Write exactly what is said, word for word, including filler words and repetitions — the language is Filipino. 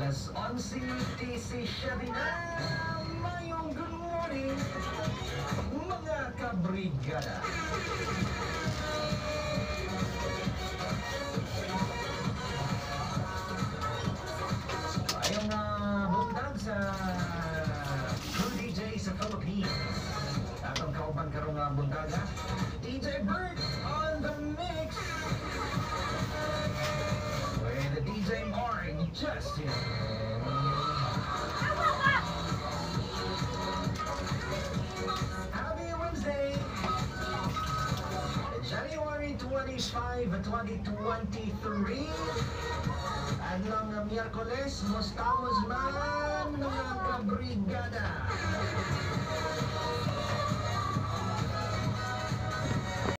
alas onse disisiete na. Mayong good morning, mga kabrigada. Ayong uh, buntag sa True D J sa Philippines. Atong kauban karong uh, buntaga, D J Bird on the mix. With the D J Mark Justin. Happy Wednesday, January twenty-fifth, twenty twenty-three. Adlang uh, Miyerkules, mustamos man mga kabrigada.